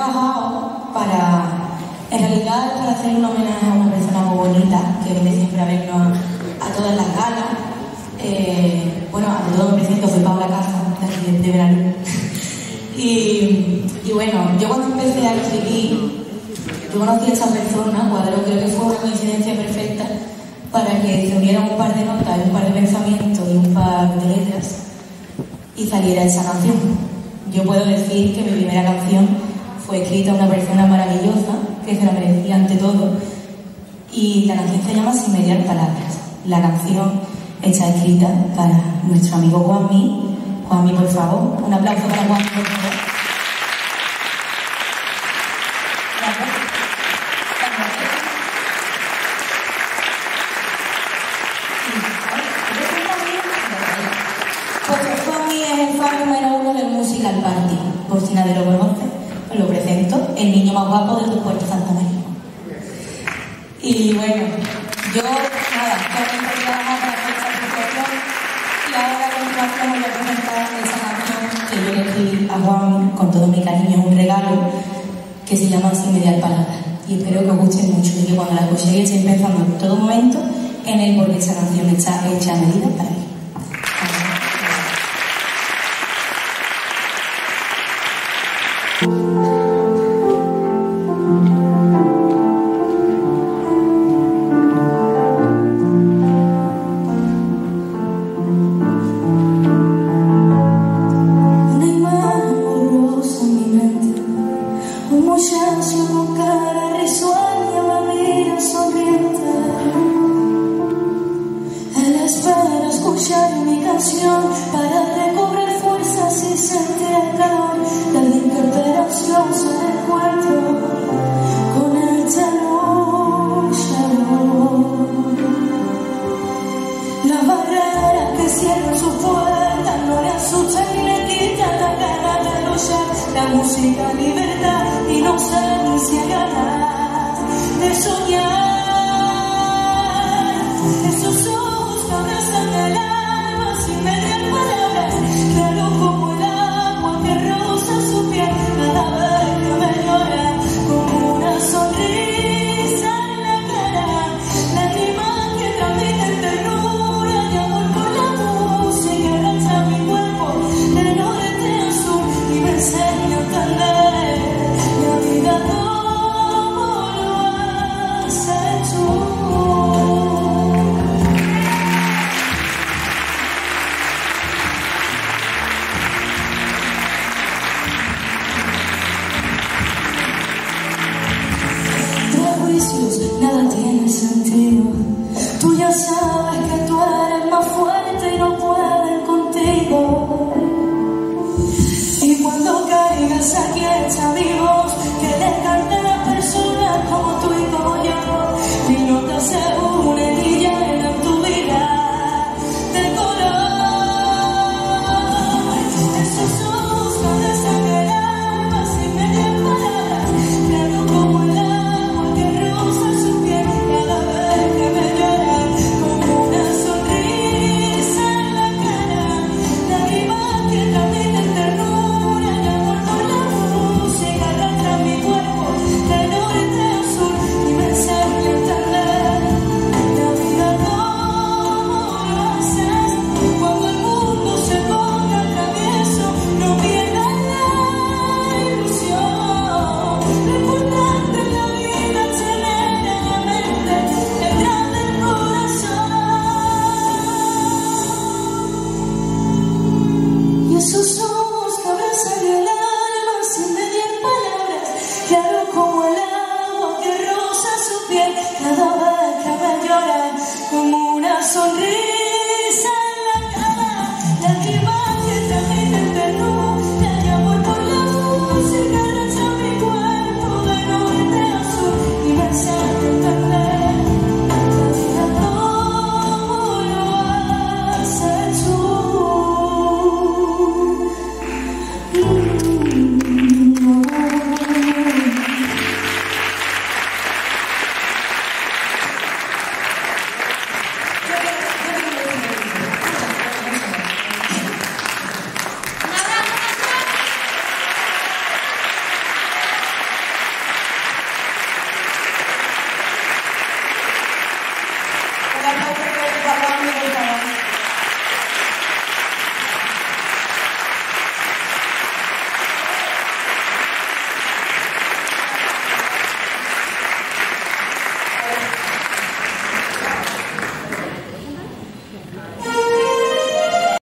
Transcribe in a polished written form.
trabajado en realidad para hacer un homenaje a una persona muy bonita que viene siempre a vernos a todas las galas. Bueno, ante todo me presento, soy Paula Casa, de Verano. Y bueno, yo cuando empecé a escribir, yo conocí a esta persona, Cuadro, creo que fue una coincidencia perfecta para que se unieran un par de notas, un par de pensamientos y un par de letras y saliera esa canción. Yo puedo decir que mi primera canción fue escrita a una persona maravillosa, que se la merecía ante todo, y la canción se llama Sin mediar palabras. La canción está escrita para nuestro amigo Juanmi. Juanmi, por favor, un aplauso para Juanmi, por favor. Pues Juanmi es el fan número 1 del Musical Party. Por si nadie lo conoce, os lo presento, el niño más guapo de tu puerto Santa María. Y bueno, yo, nada, realmente trabajaba para hacer esta asociación y ahora a continuación voy a presentar esa canción que yo le escribí a Juan con todo mi cariño, es un regalo que se llama Sin mediar palabras. Y espero que os guste mucho y que cuando la escuchéis estéis pensando en todo momento en él, porque esta canción está hecha a medida para él. Para recobrar fuerzas y sentir el calor de la interpelación sobre el cuerpo con esta lucha. Las barreras que cierran sus puertas no le asustan ni le quitan la gana de luchar. La música libertad y no sé ni si hay ganas de soñar. Esos ojos que abrazan el alma sin mediar palabras, claro como el agua que roza su piel cada vez que me llora, como una sonrisa en la cara, lágrimas que transmiten ternura y amor por la música, arrastra mi cuerpo de norte a sur y me enseña a entender la vida como lo haces tú. Nada tiene sentido. Tú ya sabes que tú eres más fuerte y no pueden contigo. Y cuando caigas aquí está mi voz, que le cante a las personas como tú y como yo. Mi nota se une y llenan tu vida de color. Esos ojos que abrazan el alma sin mediar palabras, claro como el agua que roza su piel cada vez que me llora, como una sonrisa en la cara, lágrimas que transmiten ternura y amor por la música. Juan Miguel Pagán.